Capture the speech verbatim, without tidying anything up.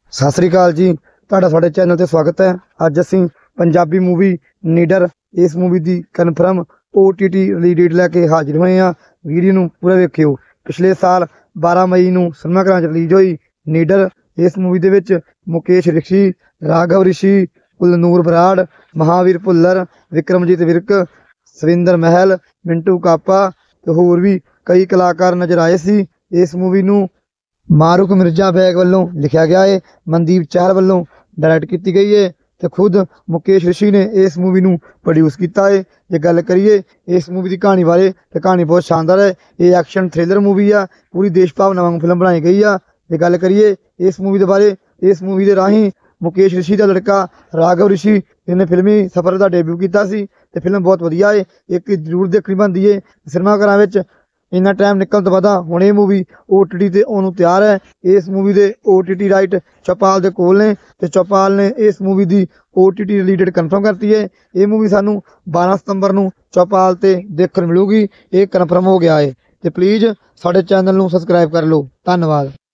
सत श्री अकाल जी, ਤੁਹਾਡਾ ਸਾਡੇ चैनल ਤੇ स्वागत है। ਅੱਜ ਅਸੀਂ पंजाबी मूवी नीडर इस मूवी की confirm O T T release date लैके हाजिर होए हैं। वीडियो नूं पूरा वेखियो। पिछले साल बारह मई नूं सिनेमाघरां च रिलीज हुई नीडर। इस मूवी दे विच मुकेश ऋषि, राघव ऋषि, कुलनूर बराड़, महावीर भुल्लर, विक्रमजीत विरक, सविंदर महल, मिंटू कापा ते होर भी कई कलाकार नज़र आए सी। इस मूवी नूं मारूक मिर्जा बैग वालों लिखा गया है, मनदीप चहल वालों डायरैक्ट की गई है तो खुद मुकेश ऋषि ने इस मूवी नूं प्रोड्यूस किया है। जे गल करिए इस मूवी की कहानी बारे तो कहानी बहुत शानदार है। ये एक्शन थ्रिलर मूवी आ, पूरी देश भावना वांग फिल्म बनाई गई आ। जे गल करिए इस मूवी के बारे, इस मूवी के राही मुकेश ऋषि का लड़का राघव ऋषि इन्हें फिल्मी सफर का डेब्यू किया सी ते फिल्म बहुत वधिया है, एक जरूर देखनी बनती है। सिनेमाघरां विच इन्ना टाइम निकल तो बाद हुण ये मूवी ओ टी टी ते आउण तैयार है। इस मूवी के O T T right Chaupal के कोल ने ते चौपाल ने इस मूवी की O T T release date confirm करती है। ये मूवी सानू बारह सितंबर नूं चौपाल ते देखण मिलूगी, ये कन्फर्म हो गया है। तो प्लीज़ साडे चैनल नूं सबसक्राइब कर लो। धन्यवाद।